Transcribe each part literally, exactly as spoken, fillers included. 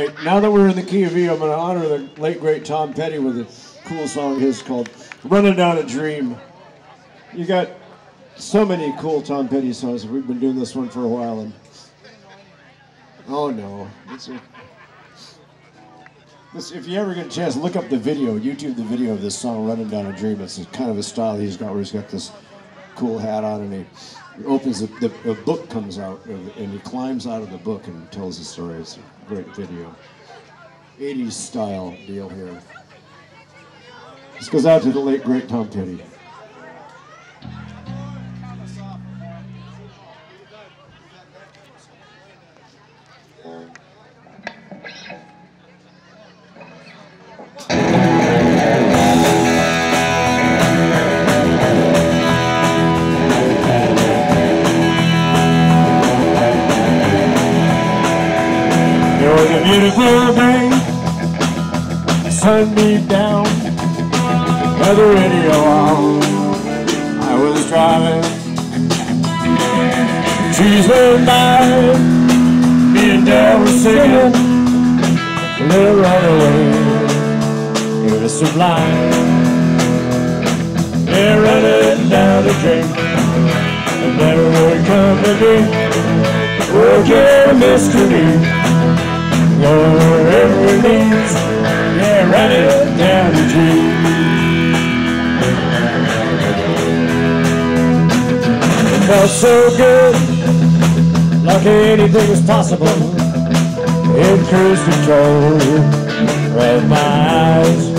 right, now that we're in the key of E, I'm going to honor the late, great Tom Petty with a cool song of his called Running Down a Dream. You got so many cool Tom Petty songs. We've been doing this one for a while. And oh, no. It's a, this, if you ever get a chance, look up the video, YouTube the video of this song, Running Down a Dream. It's kind of a style he's got where he's got this cool hat on and he He opens, the, the, the book comes out, and he climbs out of the book and tells the story. It's a great video. eighties style deal here. This goes out to the late, great Tom Petty. Beautiful day, sun beat down, had the radio on. I was driving, trees went by, me and Dad were singing, a little runaway, it was sublime. Yeah, running down the drain, it never would come to me, working a mystery. Go wherever it leads, yeah, running down the dream. It felt so good, like anything was possible. In cruise control, read my eyes.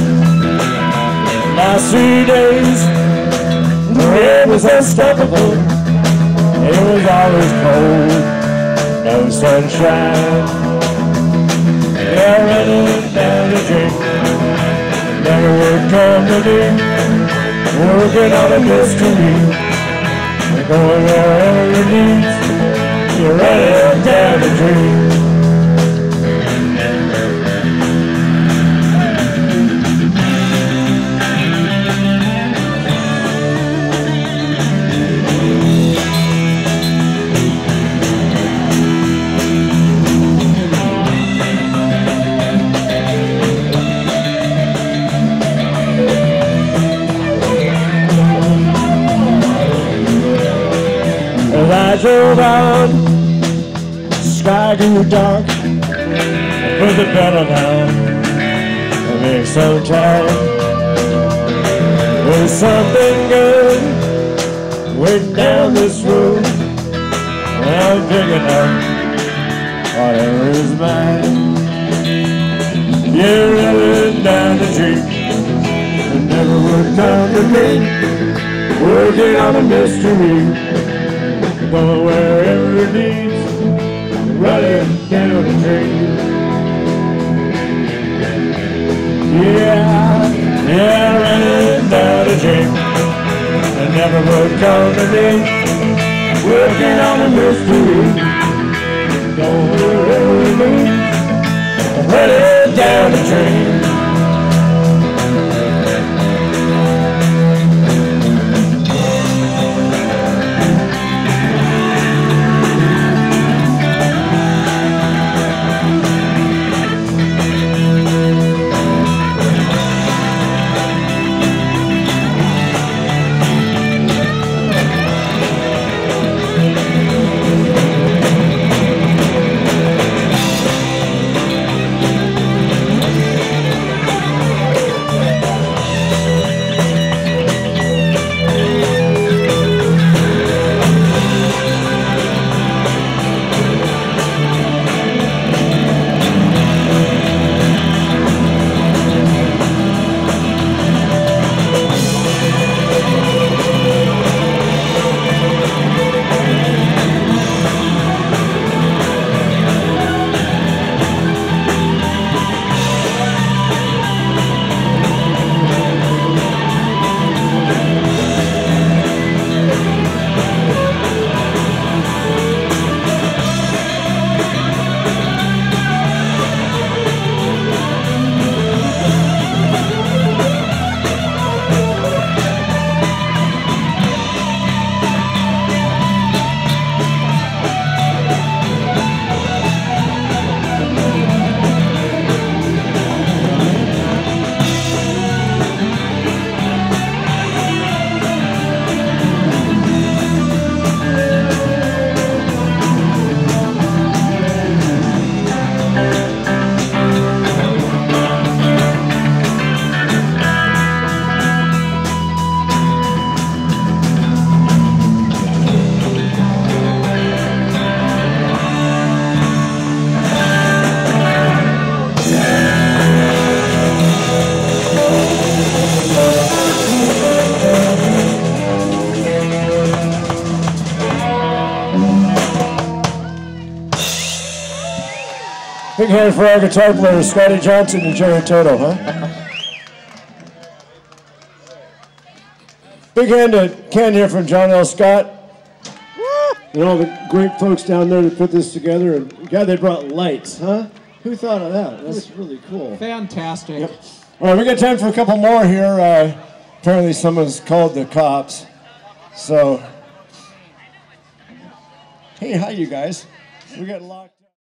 Last three days, the rain was unstoppable. It was always cold, no sunshine. Yeah, running down the dream, never would come to me, working on a mystery, going wherever it leads, you're running down the dream. As I drove on, the sky grew dark, I put the pedal down, I made so tired. There's something good waiting down this road, and I'm picking up whatever is mine. Yeah, running down the dream, it never would come to me, working on a mystery. Going wherever it leads, running down the dream. Yeah, yeah, running down the dream. It never would come to me, working on a mystery. Going wherever it leads, running down the dream. Big hand for our guitar players, Scotty Johnson and Jerry Toto, huh? Big hand to Ken here from John L. Scott. And all the great folks down there that put this together. And God, they brought lights, huh? Who thought of that? That's really cool. Fantastic. Yep. All right, we got time for a couple more here. Uh, apparently someone's called the cops. So, hey, hi, you guys. We got locked.